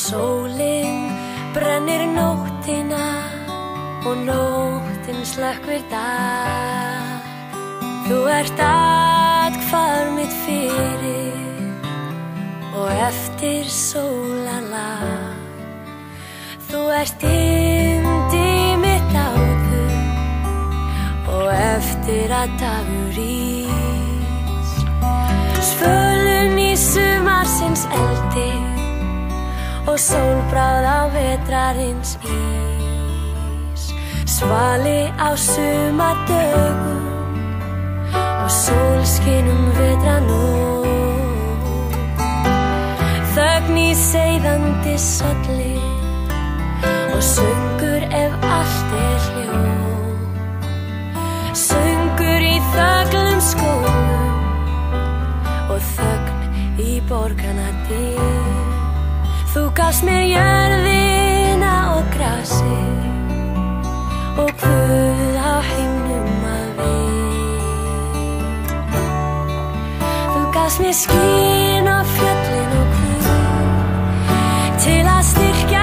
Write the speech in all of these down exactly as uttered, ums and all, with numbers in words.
Sólin brennir nóttina og nóttin slökkvir dag. Þú ert athvarf mitt fyrir og eftir sólarlag. Þú ert yndi mitt áður og eftir að dagur rís. Svölun í sumarsins eldi og sólbráð á vetrarins ís. Svali á sumardögum og sólskinum vetranótt. Þögn í seiðandi solli og söngur ef allt er hljóð. Söngur í þöglum skógum og þögn í borgarna dyr. Þú gafst mér jörðina og grasið og Guð á himnum að við. Þú gafst mér skín og fjöllin og Guð til að styrkja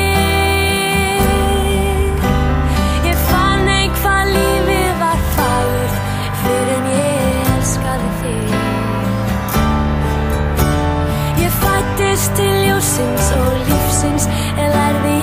mig. Ég fann ein hvað lífið var fagurt fyrr en ég elskaði þig. Ég fæddist til ljósins og lífsins en lærði